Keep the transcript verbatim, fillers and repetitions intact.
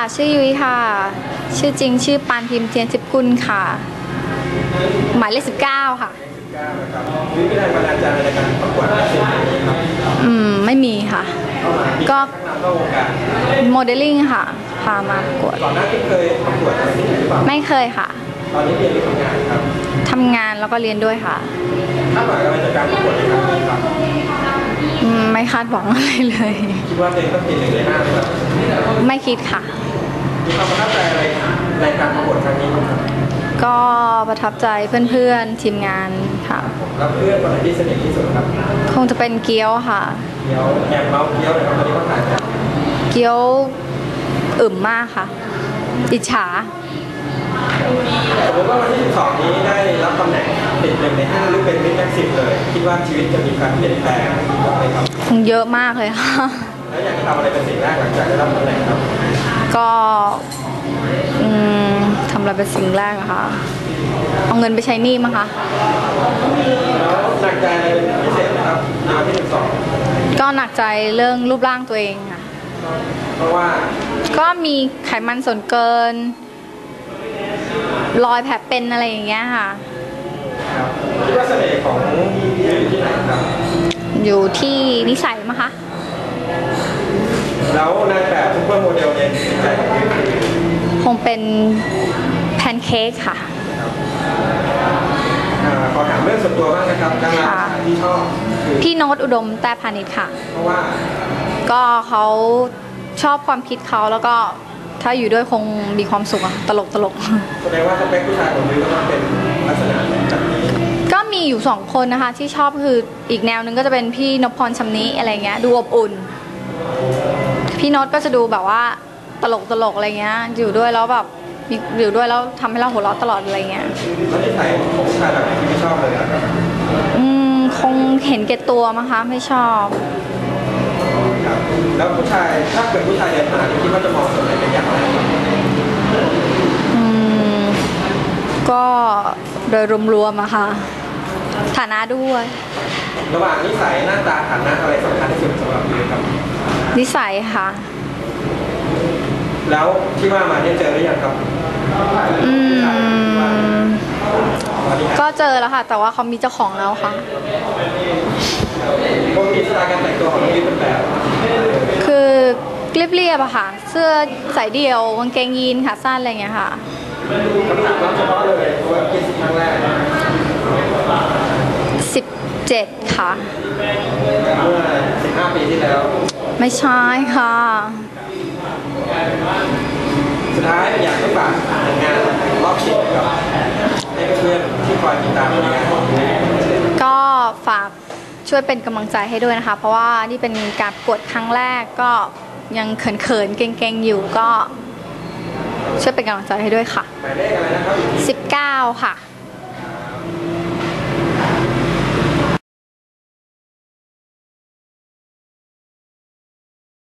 ชื่อยุ้ยค่ะชื่อจริงชื่อปานพิมพ์เทียนทิพย์กุลค่ะหมายเลขสิบเก้าค่ะยุ้ยมีแรงบันดาลใจในการประกวดสิ่งนี้ครับอืมไม่มีค่ะก็โมเดลลิ่งค่ะพามาประกวดก่อนหน้าที่เคยประกวดอะไรนี้หรือเปล่าไม่เคยค่ะตอนนี้เรียนหรือทำงานครับทำงานแล้วก็เรียนด้วยค่ะคาดหวังอะไรจากการประกวดในครั้งนี้ครับไม่คาดหวังอะไรเลยคิดว่าตัวเองต้องติดหนึ่งในห้าไหมครับไม่คิดค่ะมีความประทับใจอะไรในการประกวดครั้งนี้ครับก็ประทับใจเพื่อนๆทีมงานค่ะแล้วเพื่อนคนไหนที่สนิทที่สุดครับคงจะเป็นเกี๊ยวค่ะเกี๊ยวแอบเมาเกี๊ยวเลยครับตอนนี้เขาถ่ายกันเกี๊ยวอึมมากค่ะอิจฉาสมมติว่าวันที่สิบสองนี้ได้รับตำแหน่งติดหนึ่งในห้าหรือเป็นมิสแม็กซิมเลยคิดว่าชีวิตจะมีการเปลี่ยนแปลงไหมครับคงเยอะมากเลยค่ะแล้วอยากจะทำอะไรเป็นสิ่งแรกหลังจากได้รับตำแหน่งครับก็ทำอะไรเป็นสิ่งแรกอะค่ะเอาเงินไปใช้หนี้มั้งคะแล้วหนักใจอะไรพิเศษไหมครับในวันที่สิบสองก็หนักใจเรื่องรูปร่างตัวเองค่ะเพราะว่าก็มีไขมันส่วนเกินรอยแผลเป็นอะไรอย่างเงี้ยค่ะคิดว่าเสน่ห์ของอยู่ที่ไหนครับอยู่ที่นิสัยมั้งคะแล้วนางแบบซุปเปอร์โมเดลเนี่ยใจของยูคงเป็นแพนเค้กค่ะขอถามเรื่องส่วนตัวบ้างนะครับดาราที่ชอบพี่โน้ตอุดมแต่พาณิชย์ค่ะเพราะว่าก็เขาชอบความคิดเขาแล้วก็ถ้าอยู่ด้วยคงมีความสุขอะตลกตลกแสดงว่าสเปคผู้ชายของยูก็ต้องเป็นลักษณะแบบนี้ก็มีอยู่สองคนนะคะที่ชอบคืออีกแนวนึงก็จะเป็นพี่นพพรชำนิอะไรเงี้ยดูอบอุ่นพี่โน้ตก็จะดูแบบว่าตลกตลกอะไรเงี้ยอยู่ด้วยแล้วแบบอยู่ด้วยแล้วทำให้เราหัวเราะตลอดอะไรเงี้ยแล้วนิสัยของผู้ชายแบบไหนที่ไม่ชอบเลยครับอืมคงเห็นแก่ตัวมั้งคะไม่ชอบแล้วผู้ชายถ้าเกิดผู้ชายเดินมาคิดว่าจะมองส่วนไหนเป็นอย่างไรอืมก็โดยรวมๆอะค่ะฐานะด้วยระหว่างนิสัยหน้าตาฐานะอะไรสำคัญที่สุดสำหรับยูครับนิสัยค่ะแล้วที่ว่ามาได้เจอหรือยังครับอืมก็เจอแล้วค่ะแต่ว่าเขามีเจ้าของแล้วค่ะปกติสไตล์การแต่งตัวของยูเป็นแบบคือเรียบๆอะค่ะเสื้อใส่เดี่ยวกางเกงยีนขาสั้นอะไรเงี้ยค่ะคำถามเฉพาะเลยว่ากี่สิบครั้งแรกสิบเจ็ดค่ะเมื่อสิบห้าปีที่แล้วไม่ใช่ค่ะสุดท้ายอยากให้ฝากงานรอบชิงกับให้เพื่อนที่คอยติดตามในงานก็ฝากช่วยเป็นกำลังใจให้ด้วยนะคะเพราะว่านี่เป็นการประกวดครั้งแรกก็ยังเขินๆเก่งๆอยู่ก็ช่วยเป็นกำลังใจให้ด้วยค่ะหมายเลขอะไรนะครับสิบเก้าค่ะ